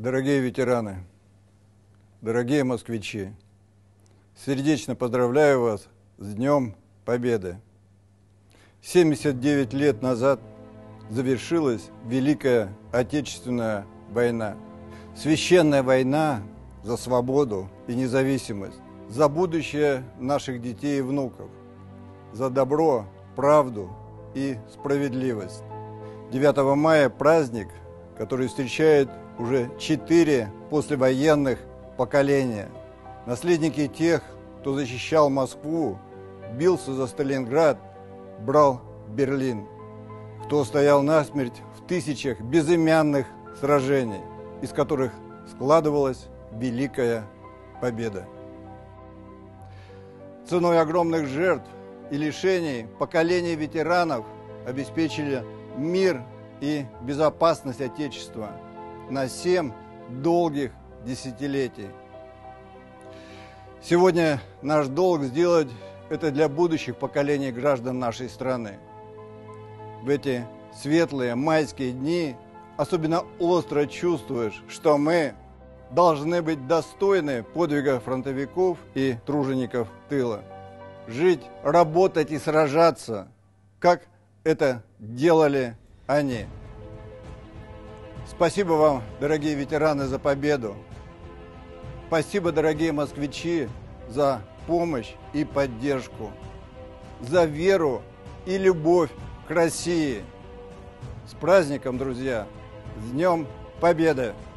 Дорогие ветераны, дорогие москвичи, сердечно поздравляю вас с Днем Победы. 79 лет назад завершилась Великая Отечественная война. Священная война за свободу и независимость, за будущее наших детей и внуков, за добро, правду и справедливость. 9 мая праздник, который встречает уже 4 послевоенных поколения. Наследники тех, кто защищал Москву, бился за Сталинград, брал Берлин, кто стоял насмерть в тысячах безымянных сражений, из которых складывалась Великая Победа. Ценой огромных жертв и лишений поколения ветеранов обеспечили мир и безопасность Отечества на 7 долгих десятилетий. Сегодня наш долг сделать это для будущих поколений граждан нашей страны. В эти светлые майские дни особенно остро чувствуешь, что мы должны быть достойны подвига фронтовиков и тружеников тыла. Жить, работать и сражаться, как это делали они. Спасибо вам, дорогие ветераны, за победу. Спасибо, дорогие москвичи, за помощь и поддержку, за веру и любовь к России. С праздником, друзья! С Днем Победы!